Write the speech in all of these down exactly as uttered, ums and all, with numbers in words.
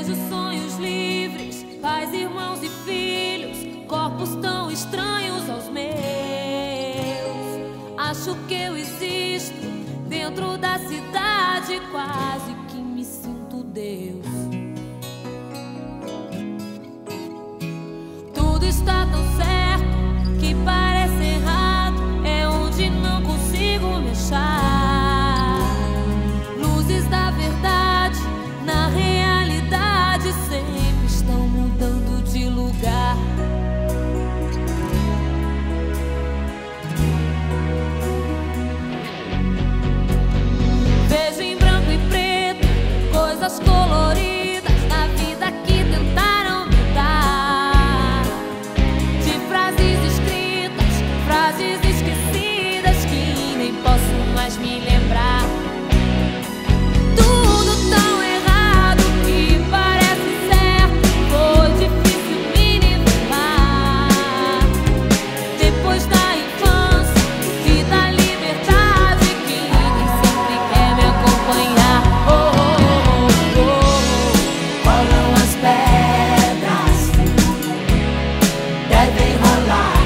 Vejo sonhos livres, pais, irmãos e filhos, corpos tão estranhos aos meus. Acho que eu existo dentro da cidade, quase que me sinto Deus. Tudo está tão certo que parece errado, é onde não consigo me achar. Luzes da verdade na realidade sempre estão mudando de lugar. Vejo em branco e preto coisas coloridas na vida que tentaram me dar, de frases escritas, frases esquecidas que nem posso mais me lembrar. Tudo tão errado que parece certo, foi difícil me nivelar. Depois da infância e da liberdade que nem sempre quer me acompanhar. Oh, oh, oh, oh, oh. Rolam as pedras, devem rolar.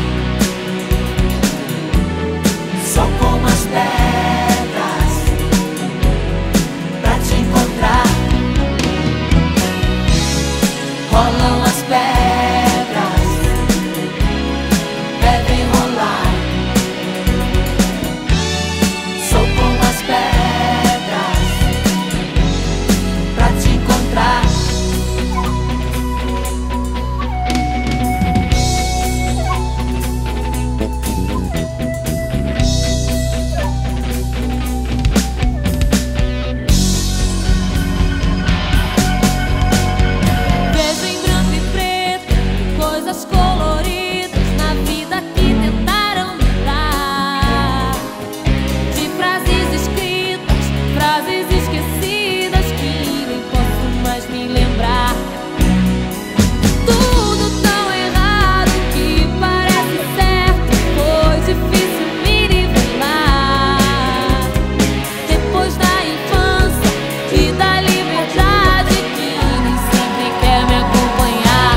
Só como as pedras pra te encontrar. Rolam as pedras, devem rolar. Sou como as pedras pra te encontrar. Vejo em branco e preto coisas coloridas na vida que tentaram me dar, de frases escritas, frases esquecidas que nem posso mais me lembrar. Tudo tão errado que parece certo, foi difícil me nivelar. Depois da infância e da liberdade que nem sempre quer me acompanhar.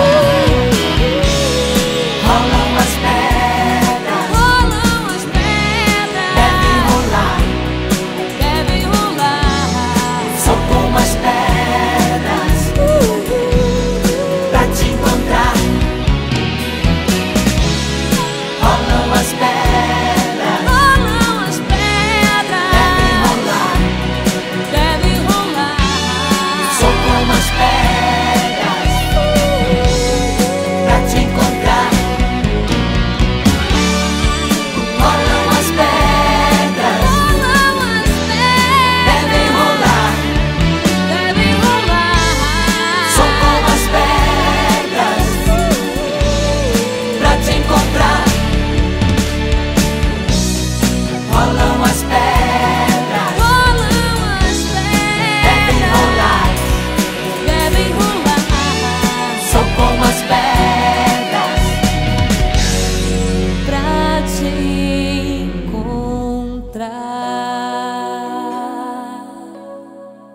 Rolam as pedras, Rolam as pedras, devem rolar. devem rolar. Sou como as pedras pra te encontrar. Rolam as pedras, Rolam as pedras, devem rolar. devem rolar. Sou como as pedras pra te encontrar. Rolam as pedras, Rolam as devem rolar. pedras, devem rolar. Sou como as pedras pra te encontrar. Rolam as pedras, Rolam as devem rolar. pedras, devem rolar. Sou como as pedras Pra te encontrar.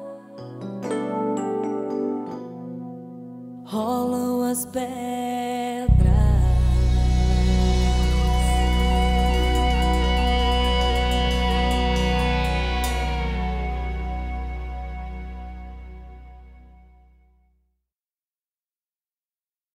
Rolam as pedras.